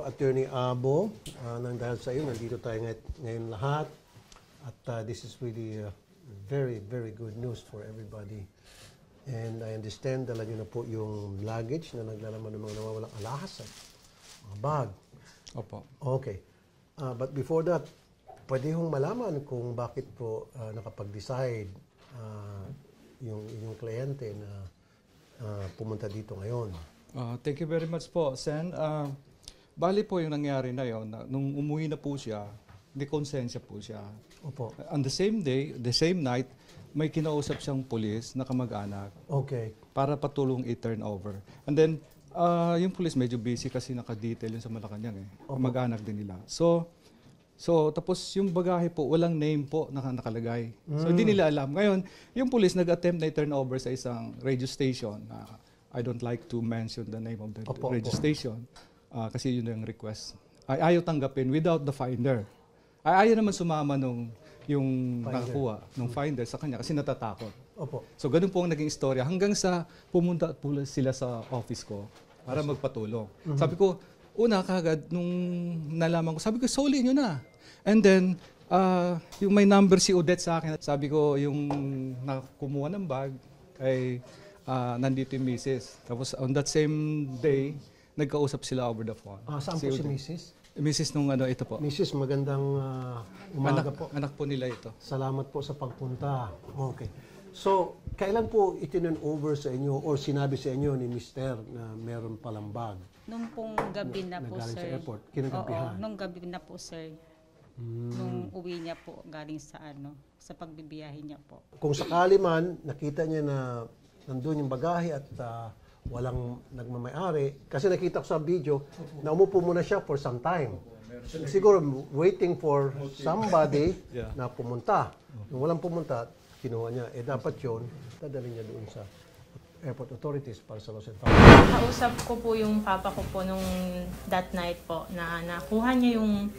Attorney Abo. Nang dahil sa iyo, nandito tayo ngayon lahat. At this is really very, very good news for everybody. And I understand dala nyo na po yung luggage na naglalaman ng mga nawawalang alahas at mga bag. Opo. Okay. But before that, pwede hong malaman kung bakit po nakapag-decide yung inyong kliyente na pumunta dito ngayon. Thank you very much po, Sen. Bali po yung nangyari na yon, nung umuwi na po siya, dekonsensya po siya. Opo. On the same day, the same night, may kinausap siyang pulis na kamag-anak. Okay. Para patulong i-turn over. And then, yung pulis medyo busy kasi naka-detail yun sa Malacanang eh. Kamag-anak din nila. So tapos yung bagahe po, walang name po nakalagay. So hindi nila alam. Ngayon, yung pulis nag-attempt na i-turn over sa isang radio station. I don't like to mention the name of the radio station. Kasi yun yung request. Ayaw tanggapin without the finder. Ayaw naman sumama nung yung nakakuha ng finder sa kanya kasi natatakot. Opo. So ganun po ang naging istorya hanggang sa pumunta po sila sa office ko para magpatulong. Sabi ko, una kagad nung nalaman ko, sabi ko, soli nyo na. And then, yung may number si Odette sa akin, sabi ko, yung nakakumuha ng bag ay nandito yung misis. Tapos on that same day, nagkausap sila over the phone. Saan po si Mrs.? Mrs. nung ito po. Mrs., magandang umaga po. Anak po nila ito. Salamat po sa pagpunta. Okay. So, kailan po itinun over sa inyo or sinabi sa inyo ni Mr. na meron palang bag? Nung pong gabi na po, Nagaling sir. sa airport? Kinagabihan? Oo, nung gabi na po, sir. Nung uwi niya po, galing sa sa pagbibiyahe niya po. Kung sakali man, nakita niya na nandun yung bagahe at walang nagmamayari, kasi nakita ko sa video na umupo muna siya for some time. Siguro waiting for somebody na pumunta. Nung walang pumunta, kinuha niya. Dapat yun, dadalhin niya doon sa airport authorities para sa loss and found. Kausap ko po yung papa ko po nung that night po na nakuha niya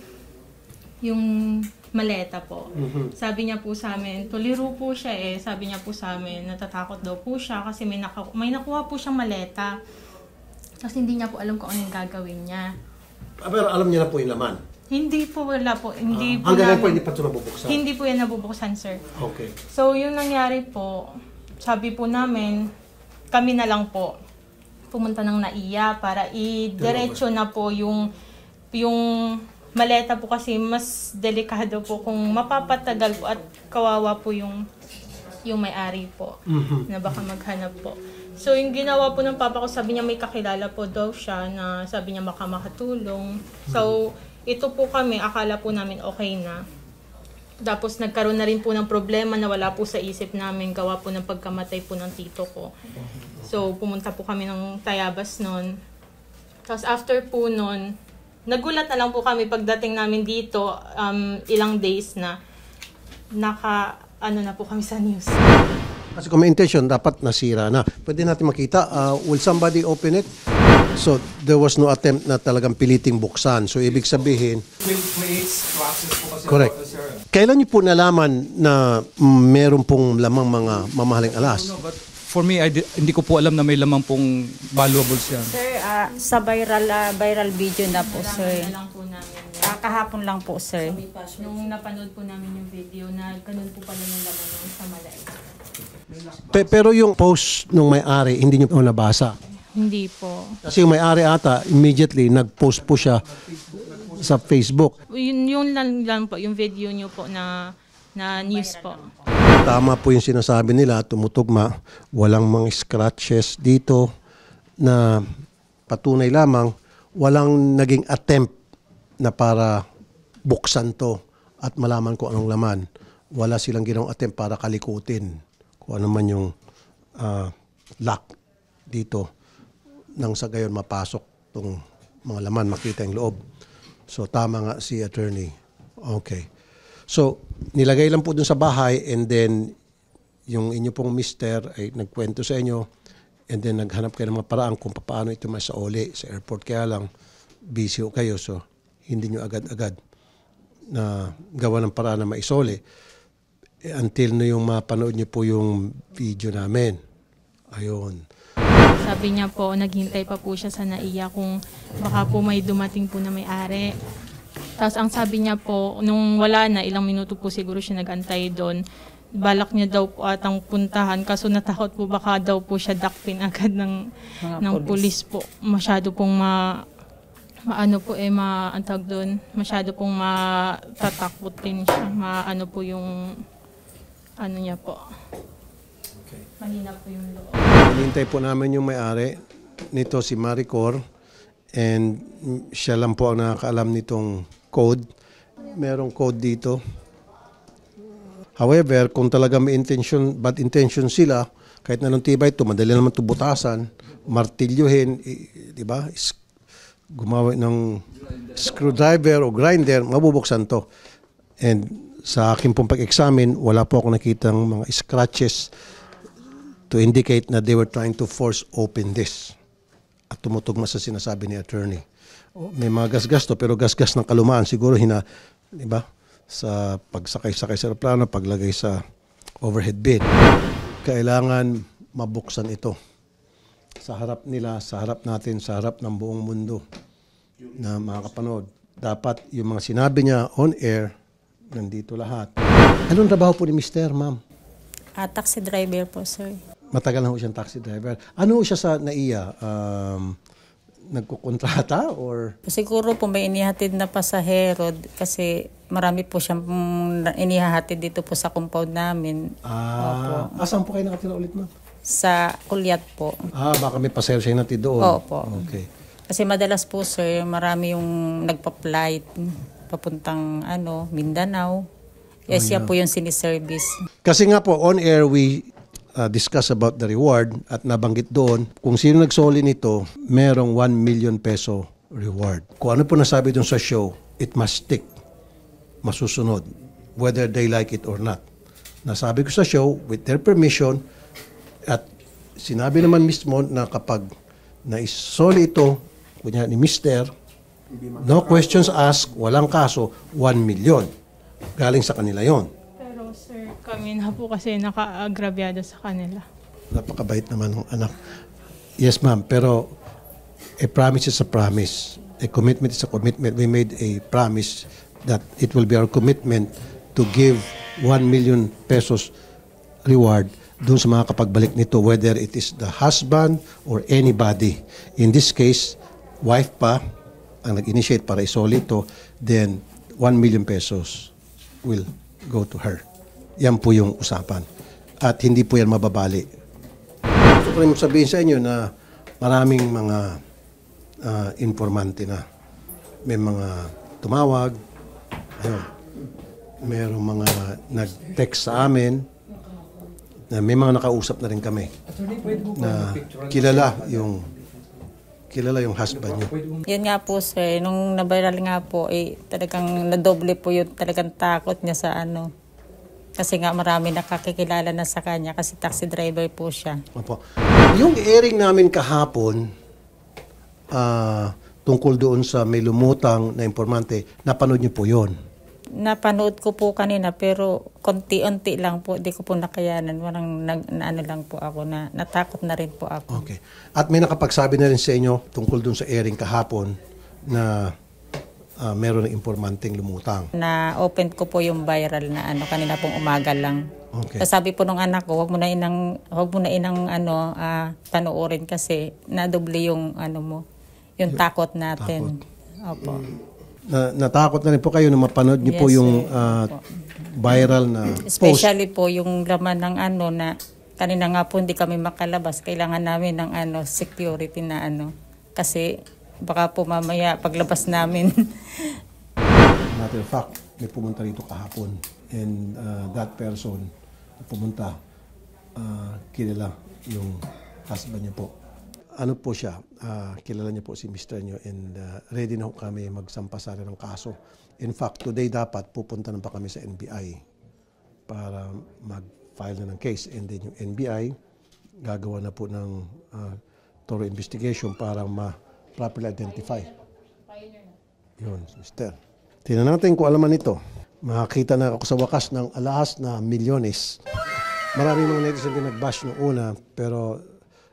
yung maleta po. Sabi niya po sa amin, tuliro po siya eh. Sabi niya po sa amin, natatakot daw po siya kasi may nakuha po siyang maleta. Kasi hindi niya po alam kung anong gagawin niya. Pero alam niya na po yung laman? Hindi po, wala po. Hindi po hanggang namin, po hindi pa ito nabubuksan? Hindi po yan nabubuksan, sir. Okay. So, yung nangyari po, sabi po namin, kami na lang po pumunta ng NAIA para i-diretso na po yung maleta po kasi mas delikado po kung mapapatagal po at kawawa po yung may-ari po na baka maghanap po. So yung ginawa po ng papa ko, sabi niya may kakilala po daw siya na sabi niya makatulong. So ito po kami, akala po namin okay na. Tapos nagkaroon na rin po ng problema na wala po sa isip namin gawa po ng pagkamatay po ng tito ko. So pumunta po kami ng Tayabas noon. Tapos after po noon, nagulat na lang po kami pagdating namin dito, ilang days na na po kami sa news. Kasi kung may intention, dapat nasira na. Pwede natin makita, will somebody open it? So, there was no attempt na talagang piliting buksan. So, ibig sabihin... Creates process po kasi. Correct. Kailan niyo po nalaman na meron pong lamang mga mamahaling alas? No, but for me, hindi ko po alam na may lamang pong valuables yan. Sir, sa viral video na po, sir. Na lang po namin. Kahapon lang po, sir. Nung napanood po namin yung video na ganun po pala yung laman ng sa malay. Pero yung post nung may-ari, hindi niyo po nabasa? Hindi po. Kasi yung may-ari ata, immediately nag-post po siya sa Facebook. Yun lang po, yung video nyo po na news po. Tama po yung sinasabi nila, tumutugma, walang mga scratches dito na patunay lamang, walang naging attempt na para buksan to at malaman kung anong laman. Wala silang ginawang attempt para kalikutin kung ano man yung lock dito nang sa gayon mapasok tong mga laman, makita yung loob. So tama nga si attorney. Okay. So nilagay lang po dun sa bahay and then yung inyo pong mister ay nagkwento sa inyo and then naghanap kayo ng mga paraan kung paano ito masauli sa airport. Kaya lang busy kayo so hindi nyo agad-agad na gawa ng paraan na maisoli until na yung mapanood nyo po yung video namin. Ayun. Sabi niya po, naghintay pa po siya sa NAIA kung baka po may dumating po na may-ari. Tapos ang sabi niya po, nung wala na, ilang minuto po siguro siya nag-antay doon, balak niya daw po atang puntahan kaso natakot po baka daw po siya dakpin agad ng pulis po. Masyado pong antag doon, masyado pong matatakot din siya. Maano po yung ano niya po. Okay. Mahina po yung loob. Hinintay po namin yung may-ari nito, si Maricor, and siya lang po ang nakakaalam nitong code. Merong code dito. However, kung talaga may intention, bad intention sila, kahit na nung tibay ito, madali naman ito butasan, martilyuhin, di ba? Gumawa ng screwdriver o grinder, mabubuksan to. And sa akin pong pag-examine, wala po ako nakitang mga scratches to indicate na they were trying to force open this. At tumutugma sa sinasabi ni attorney. May mga gasgas to, pero gasgas ng kalumaan. Siguro di ba? Sa pagsakay-sakay sa aeroplano, paglagay sa overhead bin. Kailangan mabuksan ito. Sa harap nila, sa harap natin, sa harap ng buong mundo na makakapanood. Dapat yung mga sinabi niya on air, nandito lahat. Anong trabaho po ni Mr. Ma'am? Taxi driver po, sir. Matagal na ho siyang taxi driver. Ano ho siya sa NAIA? Nagkukontrata or? Siguro po may inihatid na pasahero kasi marami po siyang inihahatid dito po sa compound namin. Asan po kayo nakatira ulit, ma'am? Sa Kulyat po. Baka may pasahero siya natin doon. Opo. Okay. Kasi madalas po, sir, marami yung nagpa-flight papuntang Mindanao. Yes, siya po yung siniservice. Kasi nga po, on air, we discuss about the reward at nabanggit doon, kung sino nagsoli nito, merong 1 million peso reward. Kung ano po nasabi doon sa show, it must stick. Masusunod. Whether they like it or not. Nasabi ko sa show, with their permission, at sinabi naman mismo na kapag naisoli ito, kunya ni Mr., no questions asked, walang kaso, 1 million. Galing sa kanila yon. Pero sir, kami na po kasi naka-agrabyado sa kanila. Napakabait naman ng anak. Yes, ma'am. Pero a promise is a promise. A commitment is a commitment. We made a promise that it will be our commitment to give 1 million pesos reward doon sa mga kapagbalik nito, whether it is the husband or anybody. In this case, wife pa ang nag-initiate para isoli ito, then 1 million pesos will go to her. Yan po yung usapan. At hindi po yan mababali. Gusto ko rin sabihin sa inyo na maraming mga informante na. May mga tumawag, mayroong mga nag-text sa amin, na may mga nakausap na rin kami na kilala yung husband niyo. Yun nga po, sir. Nung nabiral nga po, talagang nadoble po yung talagang takot niya sa Kasi nga marami nakakikilala na sa kanya kasi taxi driver po siya. Opo. Yung airing namin kahapon, tungkol doon sa may lumutang na informante, napanood niyo po yun? Napanood ko po kanina pero konti-unti lang po. Di ko po nakayanan. Walang lang po ako na natakot na rin po ako. Okay. At may nakapagsabi na rin sa inyo tungkol doon sa airing kahapon na meron ng informanteng lumutang. Na-open ko po yung viral na kanina pong umaga lang. Okay. Sabi po nung anak ko, wag mo na inang panoorin kasi nadoble yung yung takot natin. Opo. Natakot na rin po kayo na mapanood niyo po yung viral na post. Especially po yung laman ng na kanina nga po hindi kami makalabas. Kailangan namin ng security na kasi baka po mamaya paglabas namin. Matter of fact, may pumunta rito kahapon and that person pumunta, kilala yung husband niya po. Ano po siya, kilala niya po si Mr. niyo and ready na po kami magsampasara ng kaso. In fact, today dapat pupunta na pa kami sa NBI para mag-file na ng case. And then yung NBI, gagawa na po ng thorough investigation para ma-properly identify. Yun, Mr. Tingnan natin kung alaman ito. Makakita na ako sa wakas ng alahas na milyones. Maraming mga netizen din nag-bash noong una, pero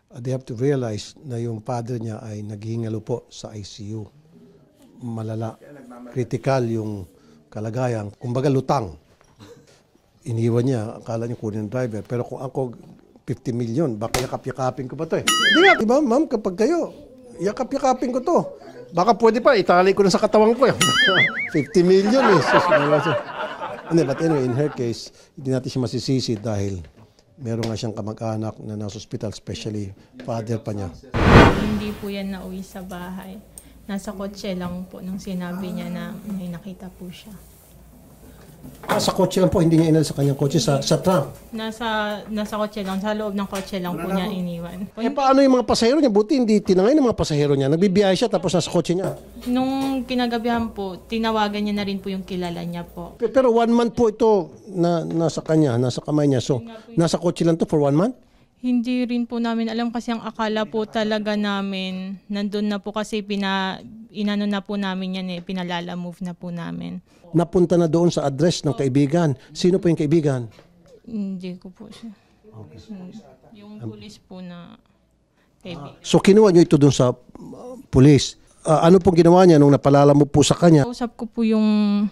they have to realize na yung father niya ay naghihingalo po sa ICU. Malala. Critical yung kalagayan. Kumbaga lutang. Iniwan niya, akala niya kunin ng driver. Pero kung ako 50 million, baka yakap-yakapin ko ba ito eh? Hindi nga, diba ma'am, kapag kayo, yakap-yakapin ko to. Baka pwede pa, itali ko na sa katawan ko. 50 million eh. Hindi, but anyway, in her case, hindi natin siya masisisi dahil meron nga siyang kamag-anak na nasa hospital, especially father pa niya. Hindi po yan nauwi sa bahay. Nasa kotse lang po nung sinabi niya na may nakita po siya. Sa kotse lang po, hindi niya inal sa kanyang kotse, sa trunk. Nasa kotse lang, sa loob ng kotse lang po niya iniwan. Eh paano yung mga pasahero niya? Buti hindi tinangay ng mga pasahero niya. Nagbibiyahe siya tapos nasa kotse niya. Nung kinagabihan po, tinawagan niya na rin po yung kilala niya po. Pero 1 month po ito na nasa kanya, nasa kamay niya. So, nasa kotse lang to for 1 month? Hindi rin po namin alam kasi ang akala po talaga namin, nandun na po kasi inano na po namin yan pinalala move na po namin. Napunta na doon sa address ng kaibigan. Sino po yung kaibigan? Hindi ko po siya. Yung pulis po na kaibigan. So kinuha niyo ito doon sa pulis. Ano pong ginawa niya nung napalala mo po sa kanya? Kinausap ko po yun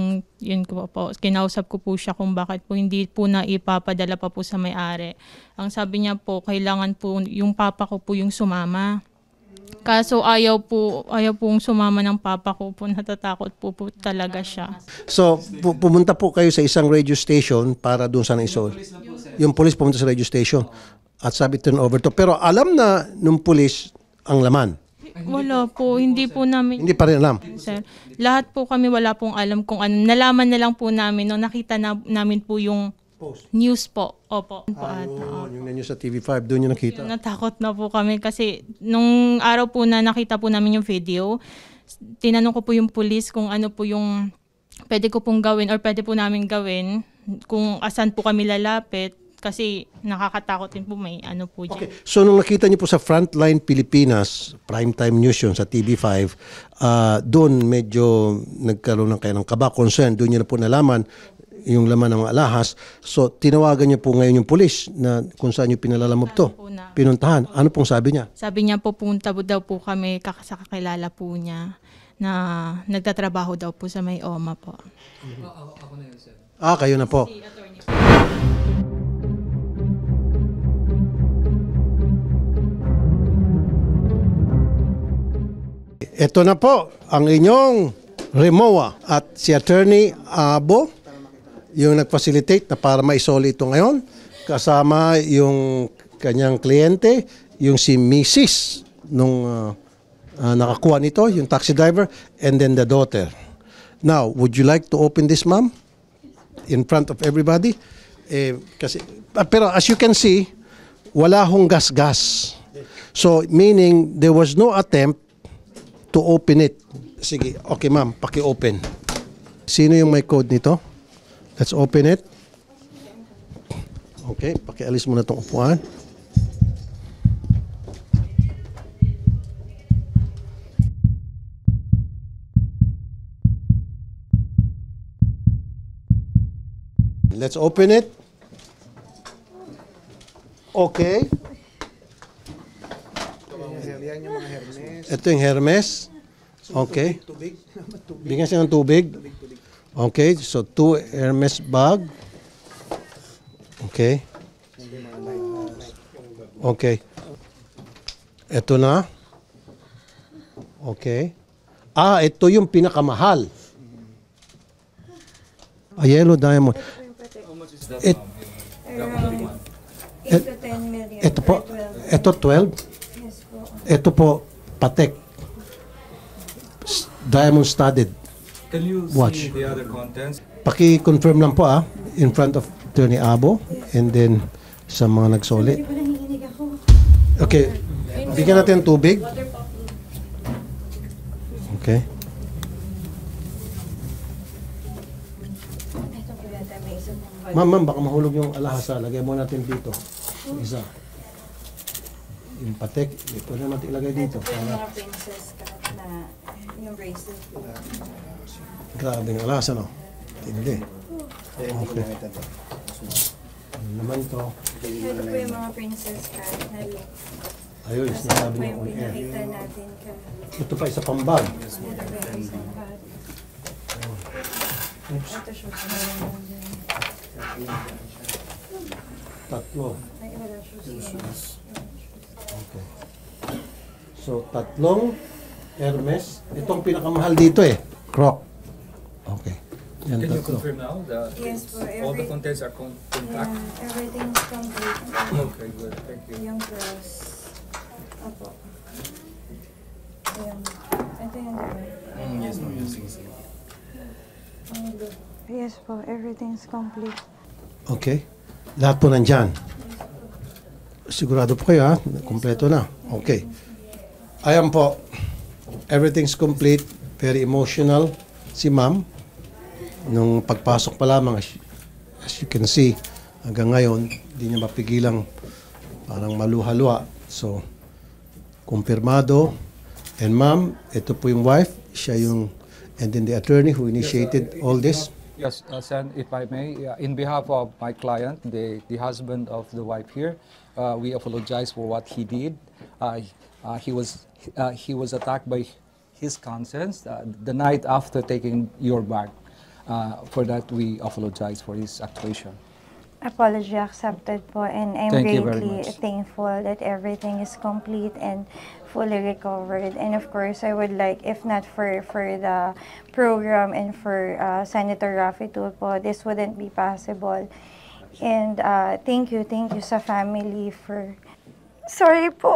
ko po. Kinausap ko po siya kung bakit po hindi po na ipapadala pa po sa may-ari. Ang sabi niya po, kailangan po yung papa ko po yung sumama. Kaso ayaw pong sumama ng papa ko po, natatakot po talaga siya. So, pumunta po kayo sa isang radio station para doon sa naisol. Yung police pumunta sa radio station at sabi turn over to. Pero alam na nung police ang laman. Wala po, hindi po namin. Hindi pa rin alam. Sir, lahat po kami wala pong alam kung ano. Nalaman na lang po namin nung nakita namin po yung news po. Opo. Yung news sa TV5, doon yung nakita. Natakot na po kami kasi nung araw po na nakita po namin yung video, tinanong ko po yung police kung ano po yung pwede ko pong gawin or pwede po namin gawin, kung asan po kami lalapit kasi nakakatakot din po may ano po dyan. Okay. So nung nakita niyo po sa Frontline Pilipinas, primetime news yun sa TV5, doon medyo nagkaroon ng kayo ng kaba, concern, doon niyo na po nalaman yung laman ng mga alahas. So, tinawagan niyo po ngayon yung pulis na kung saan niyo pinalalamog to. Pinuntahan. Ano pong sabi niya? Sabi niya po, punta daw po kami sa kakilala po niya na nagtatrabaho daw po sa may OMA po. Ako na yun, sir. Kayo na po. Ito na po ang inyong Remoa at si Attorney Abo yung nag-facilitate na para maisoli ito ngayon. Kasama yung kanyang kliyente, yung si Mrs. nung nakakuha nito, yung taxi driver, and then the daughter. Now, would you like to open this, ma'am? In front of everybody? Pero as you can see, wala hong gas-gas. So, meaning there was no attempt to open it. Sige, okay ma'am, paki-open. Sino yung may code nito? Let's open it. Okay, pakialis muna itong upuan. Let's open it. Okay. Ito yung Hermes. Okay. Bigyan siya ng tubig. Okay, so 2 Hermes bag. Okay. Okay. Ito na. Okay. Ito yung pinakamahal. A yellow diamond. $8 to 10 million. Ito po. Ito 12. Yes po. Ito po Patek. Diamond studded. Can you Watch. see the other contents? Paki-confirm lang po in front of Attorney Abo and then sa mga nagsoli. Hindi pa nanginginig ako. Okay. Bigyan natin ng tubig. Okay. Ito po yata may isa pang Ma'am, baka mahulog yung alahasa. Lagay mo natin dito. Isa. Yung Patek, ito na natin ilagay dito. Ito po yung mga princess cut na yung bracelet po. Grabe yung alahasa, no? Tindi. Okay. Ano naman to? Ito po yung mga princess card na look. Ayun, Tapos ito sinasabi po niya yung on air. pinakita natin ka. Ito pa isa pang bag. Ito po yung isang card. Ito siya sa mga Tatlo. Ay, wala siya. Okay. So, tatlong Hermes. Itong pinakamahal dito eh. Croc. Okay. Yan, Can you tatlo. confirm now that Yes, po, all the every- contents are intact? Yeah, everything's complete. Okay, good. Thank you. Yung cross. Apo. Ayan. Ito yung diba? Yes, ma'am. Yes, yes. Yes po, everything's complete. Okay. Lahat po nandyan. Sigurado po kayo ha? Kompleto na. Okay. Ayan po. Everything's complete. Very emotional. Si ma'am, nung pagpasok pa lamang, as you can see, hanggang ngayon, hindi niya mapigilang parang maluha-luha. So, kumpirmado. And ma'am, ito po yung wife. Siya yung, and then the attorney who initiated all this. Yes, Sen, if I may, in behalf of my client, the husband of the wife here, we apologize for what he did. He was attacked by his conscience the night after taking your bag. For that, we apologize for his actuation. Apology accepted po, and I'm Thank you very greatly much. thankful that everything is complete and fully recovered. And of course, I would like, if not for the program and for Senator Raffy Tulfo, this wouldn't be possible. And thank you sa family for... Sorry po.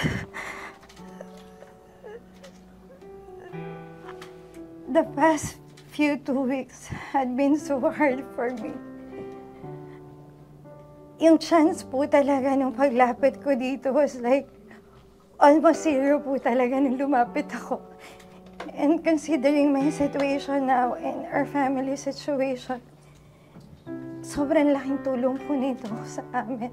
The past few 2 weeks had been so hard for me. Yung chance po talaga nung paglapit ko dito was like almost zero po talaga nung lumapit ako. And considering my situation now and our family situation, sobrang laking tulong po nito sa amin.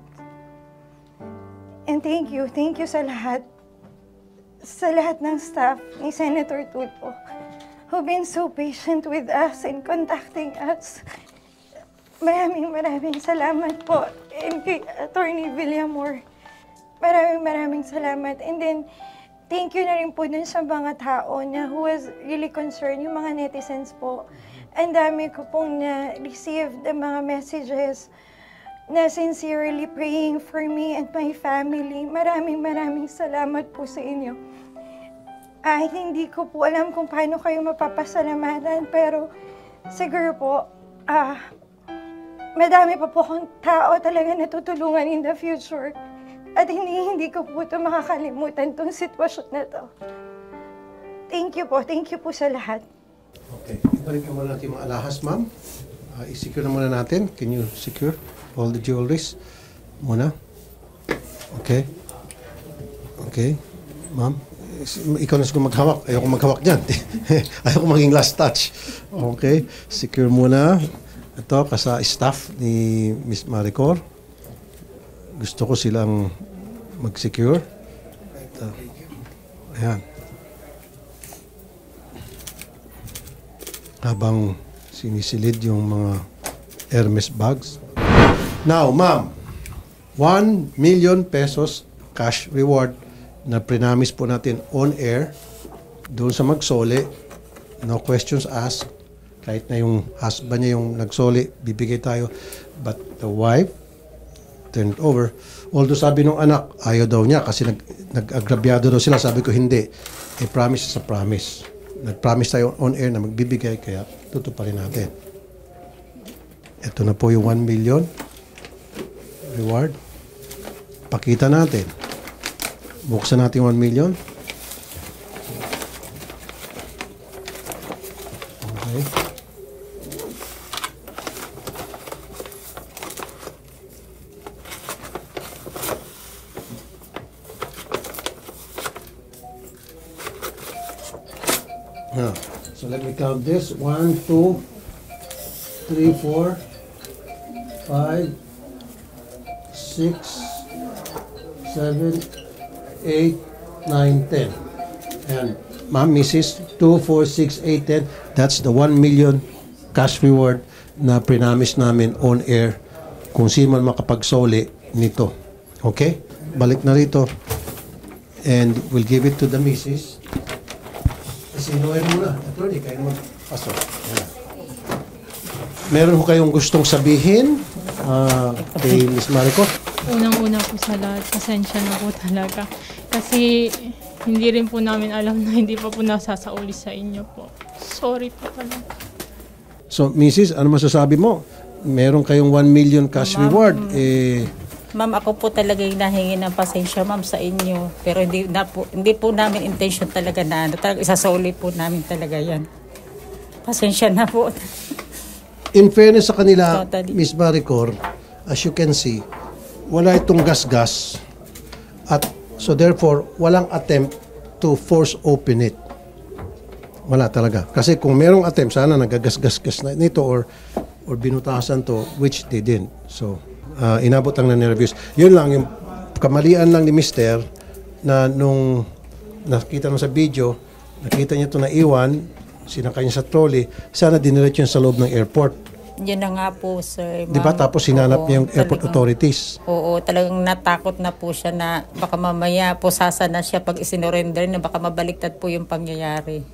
And thank you sa lahat ng staff ni Senator Tulfo who've been so patient with us and contacting us. Maraming salamat po. And kay Attorney Villamor, maraming salamat. And then, thank you na rin po dun sa mga tao na who was really concerned, yung mga netizens po. Ang dami ko pong na-receive ng mga messages na sincerely praying for me and my family. Maraming salamat po sa inyo. Hindi ko po alam kung paano kayo mapapasalamatan, pero siguro po, madami pa po akong tao talaga na tutulungan in the future. At hindi ko po ito makakalimutan itong sitwasyon na to. Thank you po sa lahat. Okay. Ibalik naman natin yung mga alahas, ma'am. I-secure na muna natin. Can you secure all the jewelries? Muna. Okay. Okay. Ma'am, ikaw na siguro maghawak. Ayoko maghawak dyan. Ayoko maging last touch. Okay. Secure muna. Ito, kasa staff ni Miss Maricor. Gusto ko silang mag-secure. Ito. Ayan. Habang sinisilid yung mga Hermes bags. Now, ma'am, 1 million pesos cash reward na prinamis po natin on air doon sa magsoli. No questions asked. Kahit na yung husband niya yung nagsoli, bibigay tayo. But the wife turned over. Although sabi nung anak, ayaw daw niya kasi nag-agrabyado daw sila. Sabi ko, hindi. A promise is a promise. Nag-promise tayo on air na magbibigay, kaya tutuparin natin. Ito na po yung 1 million reward. Pakita natin. Buksan natin 1 million. Okay. Now, so let me count this. 1, 2, 3, 4, 5, 6, 7, 8, 9, 10. And ma'am, Mrs. 2, 4, 6, 8, 10. That's the 1 million cash reward na prinamis namin on air kung sino man makapagsoli nito. Okay? Balik na rito. And we'll give it to the missus. Sinuhin muna. Attorney, kayo naman. Pasok. Ayan. Meron ko kayong gustong sabihin kay Ms. Marico? Unang-una po sa lahat, pasensya na po talaga. Kasi hindi rin po namin alam na hindi pa po nasasauli sa inyo po. Sorry po talaga. So, Mrs., ano masasabi mo? Meron kayong 1 million cash reward. Ma'am, ako po talaga yung nahingi ng pasensya, ma'am, sa inyo. Pero hindi po namin intention talaga na talaga isasoli po namin talaga yan. Pasensya na po. In fairness sa kanila, Totally. Ms. Maricor, as you can see, wala itong gas-gas. At so therefore, walang attempt to force open it. Wala talaga. Kasi kung merong attempt, sana nagagas-gas na nito or binutasan to, which they didn't. So, inabot lang na nervous. Yun lang, yung kamalian lang ni Mr. na nung nakita nung sa video, nakita niya ito na iwan, sinakay niya sa trolley, sana diniretso yun sa loob ng airport. Yun na nga po, sir. Di ba? Ma'am. Tapos hinanap Oo, niya yung airport talagang- authorities. Oo, talagang natakot na po siya na baka mamaya pusasa na siya pag isinorender na baka mabaliktad po yung pangyayari.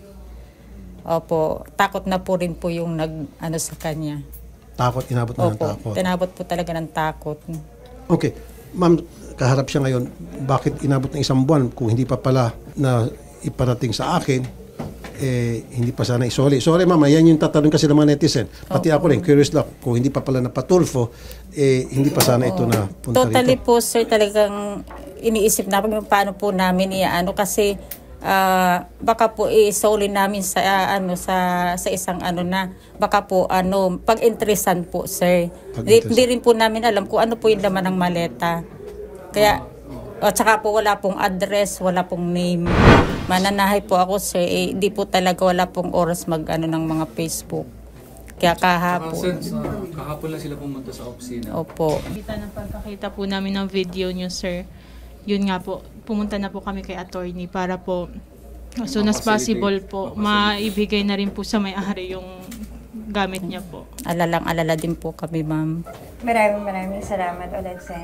Opo, takot na po rin po yung nag-ano sa kanya. Takot, inabot na ng Opo, takot. tinabot po talaga ng takot. Okay. Ma'am, kaharap siya ngayon. Bakit inabot ng 1 buwan kung hindi pa pala na iparating sa akin, hindi pa sana isoli. Sorry, ma'am, yan yung tatanong kasi ng mga netizen. Pati ako rin, curious lang, kung hindi pa pala napatulfo, hindi pa sana ito na punta Totally rito. po, sir, talagang iniisip namin kung paano po namin iano kasi baka po isoli namin sa sa isang na baka po pag-interesan po, sir. Hindi rin po namin alam kung ano po yung laman ng maleta. Kaya at saka po wala pong address, wala pong name. Mananahay po ako, sir. Hindi po talaga wala pong oras ng mga Facebook. Kaya kahapon. Kahapon lang sila pumunta sa opisina. Opo. Kita ng pagkakita po namin ng video nyo, sir. Yun nga po, pumunta na po kami kay attorney para po as soon as possible po, maibigay na rin po sa may-ari yung gamit niya po. Alala din po kami, ma'am. Maraming salamat ulit, Sen.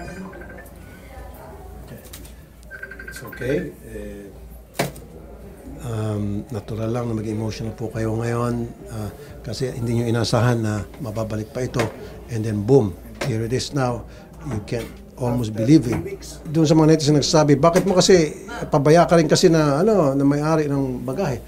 It's okay. Natural lang na maging emotional po kayo ngayon kasi hindi nyo inasahan na mababalik pa ito and then boom, here it is now. You can't almost believe it. Doon sa mga netizen nagsasabi, bakit mo kasi pabaya ka rin kasi na na may-ari ng bagahe?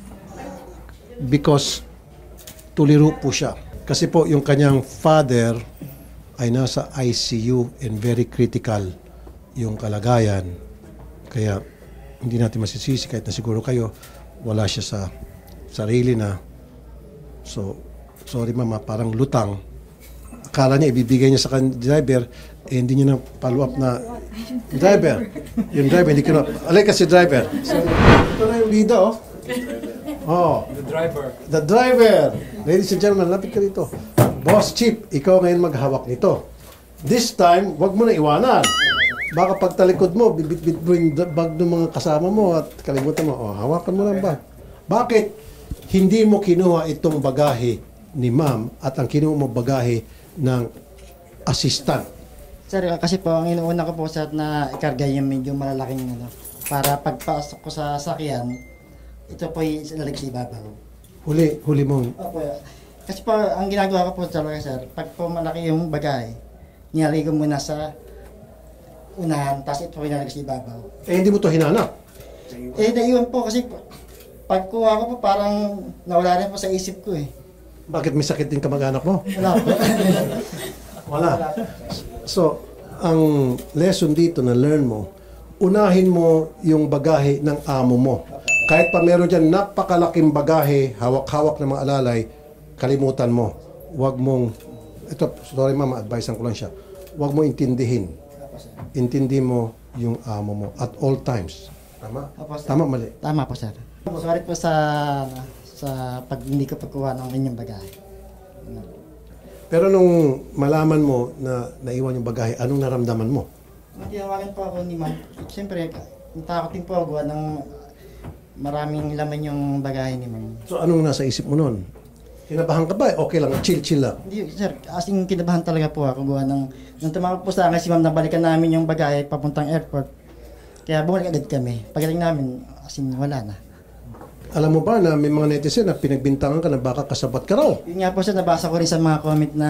Because tuliro po siya. Kasi po yung kanyang father ay nasa ICU and very critical yung kalagayan. Kaya hindi natin masisisi kahit na siguro kayo wala siya sa sarili na. So, sorry mama, parang lutang. Akala niya ibibigay niya sa driver, hindi niya na follow up na driver. Yung driver, hindi ko na. Alay kasi driver. So, ito na yung lida, oh. Oh. The driver. The driver. Ladies and gentlemen, lapit ka dito. Boss Chip, ikaw ngayon maghawak nito. This time, wag mo na iwanan. Baka pagtalikod mo, bibit-bit mo yung bag ng mga kasama mo at kalimutan mo, hawakan mo lang ba? Bakit hindi mo kinuha itong bagahe ni ma'am at ang kinuha mo bagahe ng assistant? Sir, kasi po, ang inuuna ko po sa na ikarga yung medyo malalaking para pagpasok ko sa sakyan, ito po yung lalag sa ibabaw. Huli mo. Opo. Kasi po, ang ginagawa ko po talaga, sir, pag po malaki yung bagahe, nilalagay ko muna sa unahan, tapos ito po yung lalag sa ibabaw. Hindi mo to hinanap. Naiwan po kasi pagkuha ko po parang nawala rin po sa isip ko Bakit may sakit din kamag-anak mo? Wala po. Wala. So, ang lesson dito na learn mo, unahin mo yung bagahe ng amo mo. Kahit pa meron dyan napakalaking bagahe, hawak-hawak ng mga alalay, kalimutan mo. Huwag mong, sorry mama, advisean ko lang siya. Huwag mo intindihin. Intindi mo yung amo mo at all times. Tama? Opo, sir. Tama, mali. Tama po, sir. Sorry po sa pag hindi ko pagkuha ng inyong bagahe. Pero nung malaman mo na naiwan yung bagahe, anong naramdaman mo? Tinawagan po ako ni ma'am. Siyempre, natakot din po ako ng maraming laman yung bagahe ni ma'am. So anong nasa isip mo nun? Kinabahan ka ba? Okay lang, chill lang. Hindi, sir, as in kinabahan talaga po ako. Buwan nung tumawag po sa akin si ma'am, nabalikan namin yung bagahe papuntang airport. Kaya bumalik agad kami. Pagdating namin, as in wala na. Alam mo ba na may mga netizen na pinagbintangan ka na baka kasabat ka raw? Yun nga po sir, nabasa ko rin sa mga comment na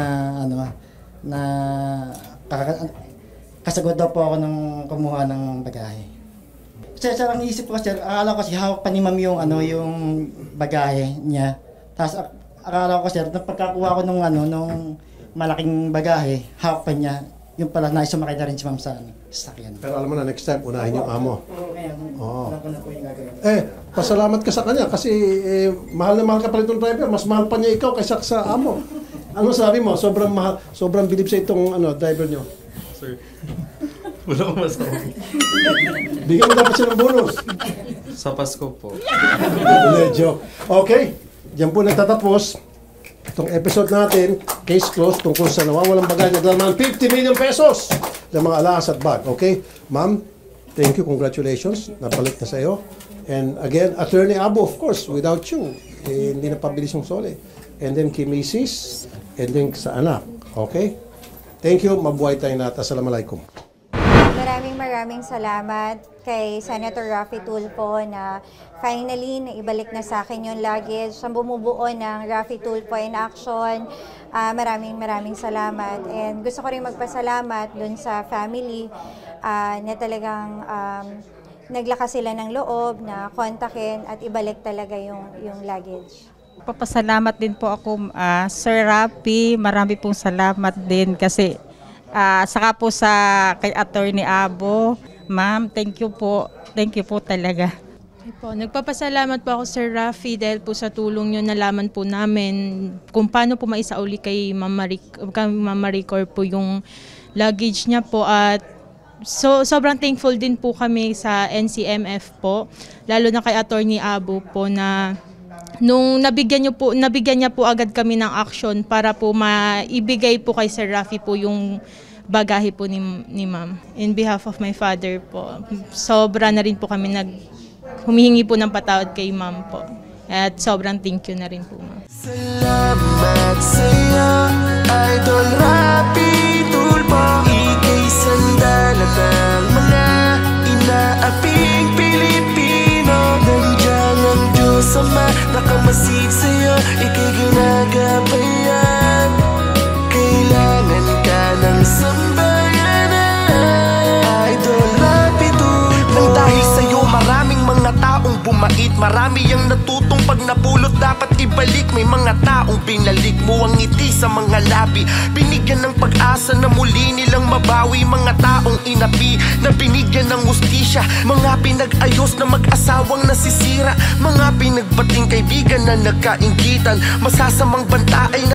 kasagod daw po ako nung kumuha ng bagahe. Sir, ang isip ko sir, akala ko kasi hawak pa ni ma'am yung yung bagahe niya. Tapos akala ko sir, nung pagkakuha ko nung malaking bagahe, hawak pa niya. Yung pala naisumakay na rin si ma'am sa sasakyan. Pero alam mo na, next time, unahin yung amo. Oo. Alam ko na po yung gagawin. Pasalamat ka sa kanya kasi mahal na mahal ka pa rin itong driver. Mas mahal pa niya ikaw kaysa sa amo. Ano sabi mo? Sobrang mahal, sobrang bilib sa itong driver niyo. Sir, wala ko masabi. Bigyan mo dapat siya ng bonus. Sa Pasko po. Joke. Okay, diyan po nagtatapos itong episode natin, case closed, tungkol sa nawawalang bagay na dalaman 50 million pesos ng mga alahas at bag. Okay? Ma'am, thank you, congratulations. Napalit na sa iyo. And again, Attorney Abo, of course, without you, hindi na pabilis yung sole. And then kay Mrs. and then sa anak. Okay? Thank you, mabuhay tayong lahat. Assalamualaikum. Maraming salamat kay Senator Raffy Tulfo na finally naibalik na sa akin yung luggage. Sa bumubuo ng Raffy Tulfo in Action, maraming salamat. And gusto ko rin magpasalamat dun sa family na talagang naglakas sila ng loob na kontakin at ibalik talaga yung luggage. Papasalamat din po ako, Sir Raffy. Marami pong salamat din kasi saka po sa kay Attorney Abo. Ma'am, thank you po. Thank you po talaga. Nagpapasalamat po ako Sir Raffy dahil po sa tulong nyo nalaman po namin kung paano po maisauli kay Mama Ricor po yung luggage niya po at sobrang thankful din po kami sa NCMF po, lalo na kay Attorney Abo po na nung nabigyan niya po agad kami ng action para po maibigay po kay Sir Raffy po yung bagahe po ni Ma'am. In behalf of my father po, sobra na rin po kami humihingi po ng patawad kay Ma'am po. At sobrang thank you na rin po, Ma'am. Salamat sa'yo, Idol Raffy Tulfo. Ika'y sandalat ng mga inaaping Pilipino. Nandiyan ang Diyos Ama, nakamasid sa'yo, ika'y ginagabayan. Kailangan ka ng sambayanan, Idol Raffy Tulfo. Nang dahil sa'yo maraming mga taong bumait, marami ang natutong pag napulot dapat ibalik. May mga taong binalik mo ang ngiti sa mga labi, binigyan ng pag-asa na muli nilang mabawi. Mga taong inapi na binigyan ng hustisya, mga pinag-ayos na mag-asawang nasisira, mga pinagbating kaibigan na nagkainggitan, masasamang banta ay